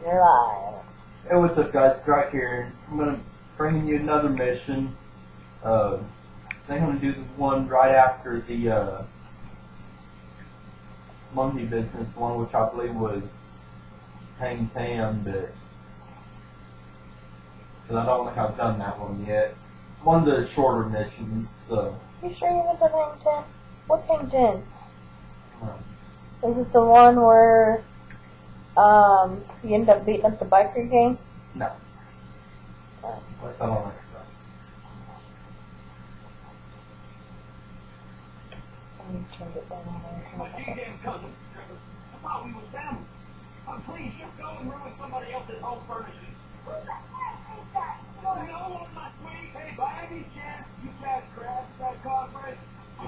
You're lying. Hey, what's up, guys? Strike here. I'm gonna bring you another mission. I think I'm gonna do the one right after the monkey business one, which I believe was Hang Tam, but because I don't think I've done that one yet. One of the shorter missions. So. You sure you haven't done Hang Ten? What's Hang Ten? Is it the one where you end up beating up the biker gang? No. What's that on? Turned it down. My damn cousin. I thought we was family. Please, just go and ruin somebody else's home furnishings. Who the heck is that? No, my sweetie. Hey, by any chance, you guys crashed that conference?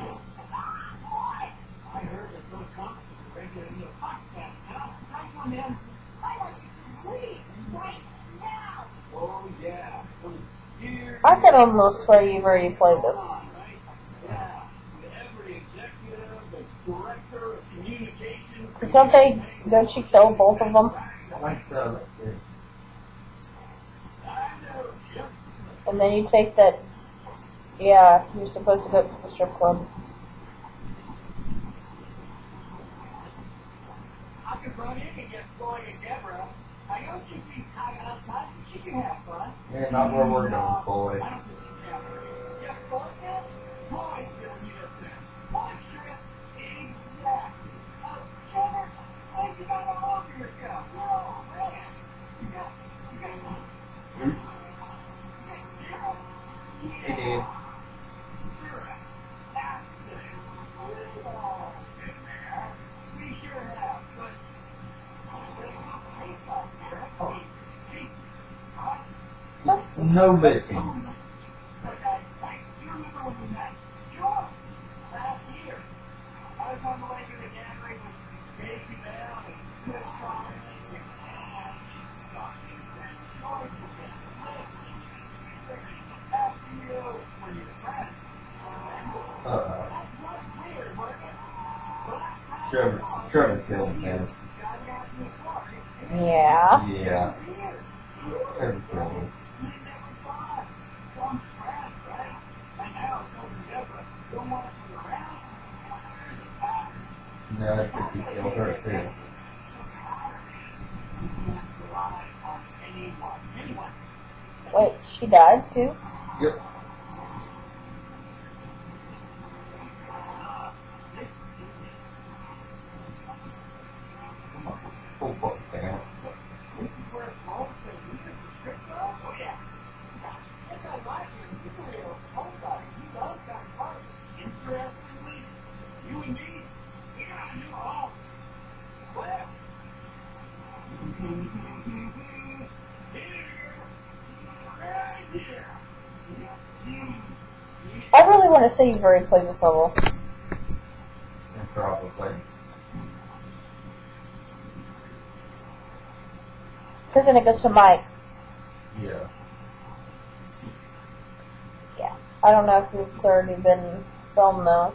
I heard that those conferences are breaking into a podcast now. Nice one, man. I want you to leave right now. Oh, yeah. I could almost swear you've already played this. Don't you kill both of them? I think so. And then you take that, yeah, you're supposed to go to the strip club. I could run in and get Floyd and Deborah. I know she'd be hanging outside, but she can have fun. Yeah, not where we're going, Floyd. I don't think she can. Yes, Floyd can? Floyd's gonna need us then. One trip, exactly. Trevor, why you got all over yourself? No, man. You got one. Hey, dude. No missing. Trevor killed him. Yeah. Yeah. Trevor killed him. No, I think he killed her too. Wait, she died too? Yep. Oh, fuck, damn. I really want to say you've already played this level. Probably. Because then it goes to Mike. Yeah. Yeah. I don't know if it's already been filmed though.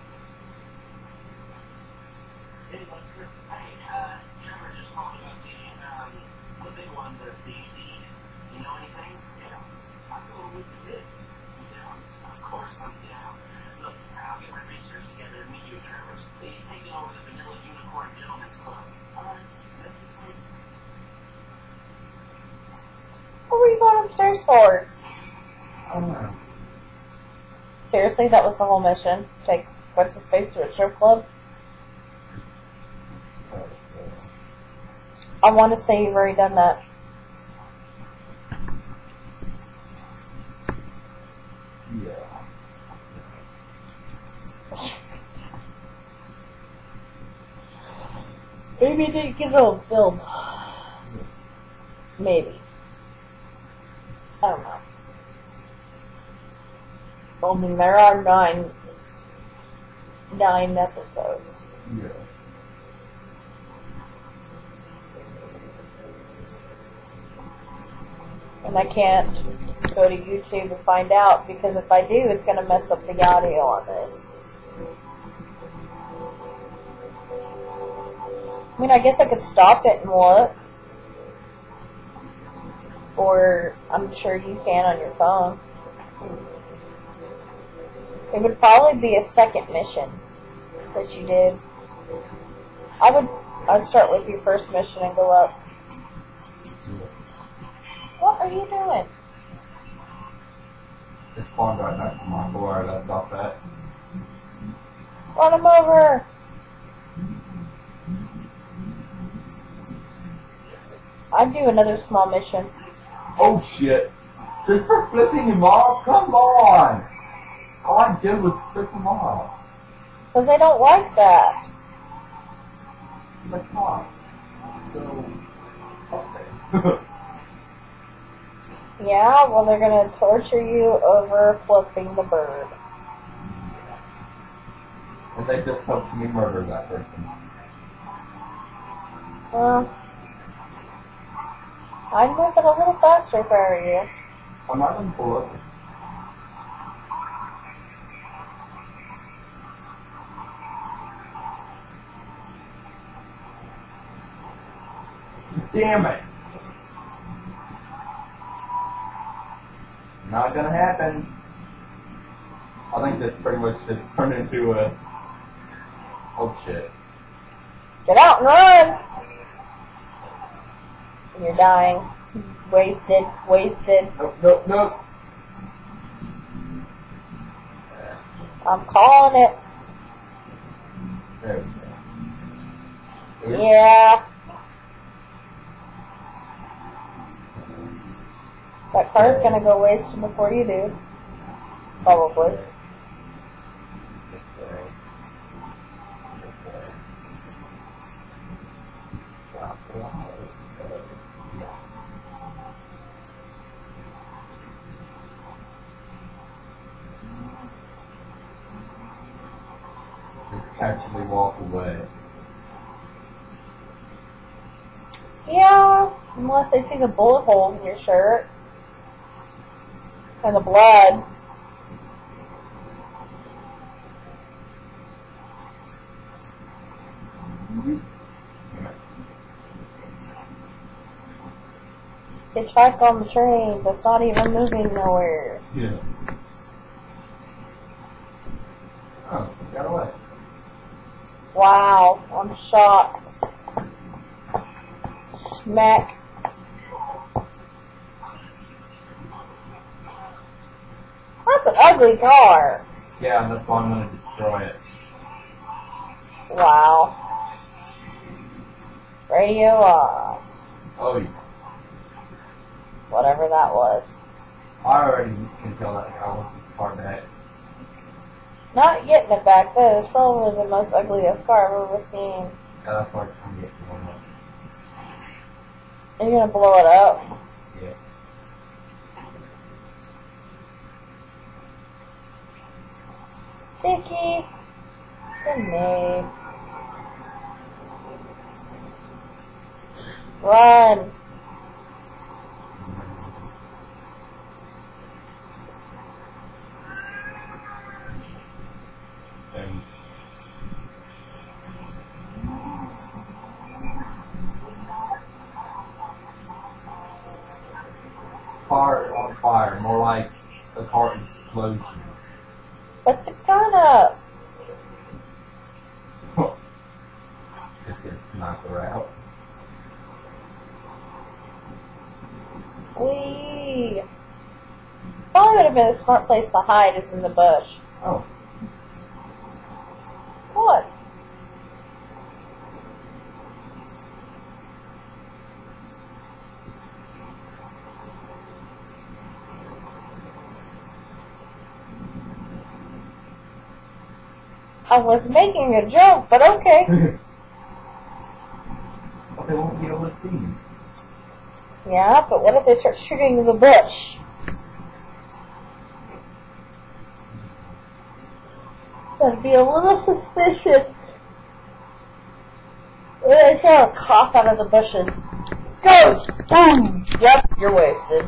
What were you going upstairs for? I don't know. Seriously, that was the whole mission? Take what's the space to a strip club? I want to say you've already done that. Yeah. Maybe you didn't get it on film. Maybe. I don't know. I mean, there are nine episodes. Yeah. And I can't go to YouTube to find out, because if I do, it's going to mess up the audio on this. I mean, I guess I could stop it and look. or I'm sure you can on your phone. It would probably be a second mission that you did. I'd start with your first mission and go up. What are you doing? It spawned right back to my floor I left off at. Run him over! I'd do another small mission. Oh shit! Just for flipping him off? Come on! All I did was flip him off. Because they don't like that. But not. So, okay. Yeah, well they're gonna torture you over flipping the bird. And they just helped me murder that person. Well, I'd move it a little faster if I were you. I'm not gonna pull up. Damn it! Not gonna happen. I think this pretty much just turned into a... Oh shit. Get out and run! You're dying. Wasted, wasted. Nope, nope, nope. I'm calling it. There we go. Yeah. That car's gonna go waste before you do. Probably. Just actually walk away. Yeah, unless they see the bullet holes in your shirt. And the blood. Hitchhike on the train that's not even moving nowhere. Yeah. Oh, got away. Wow, I'm shocked. Smack. That's an ugly car. Yeah, that's why I'm gonna destroy it. Wow. Radio off. Oh, yeah. Whatever that was. I already can tell that guy wants this car back. Not getting it back, that is probably the most ugliest car I've ever seen. Yeah, that's why I'm getting one up. Are you gonna blow it up? Yeah. Sticky. Grenade. Run. And car on fire, more like a car explosion. Put the gun up. Just get a sniper out. Whee. Probably would have been a smart place to hide is in the bush. Oh, What? I was making a joke, but okay. but they won't be able to see me. Yeah, but what if they start shooting the bush? That'd be a little suspicious. They hear a cough out of the bushes. Ghost! Boom! Yep, you're wasted.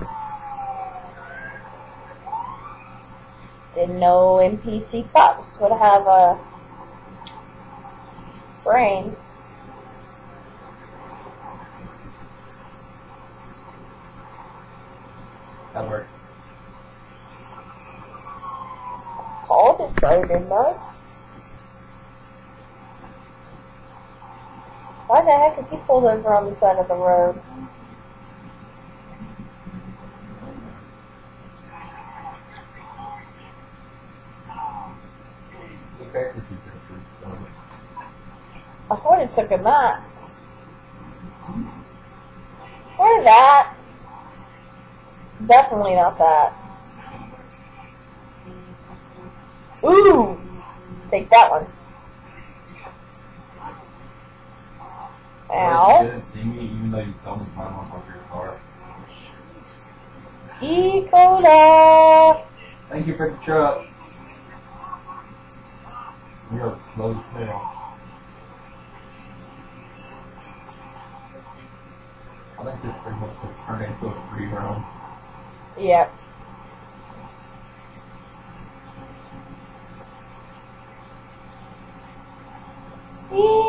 Didn't know NPC pups would have a brain. sorry, didn't I? Why the heck is he pulled over on the side of the road? I thought it took him that. Or that. Definitely not that. Ooh! Take that one. Ow. You didn't see me even though you told me to climb on top of your car. E-Cola! Thank you for the truck. You're slow as hell. I think this pretty much just turned into a free roam. Yep. E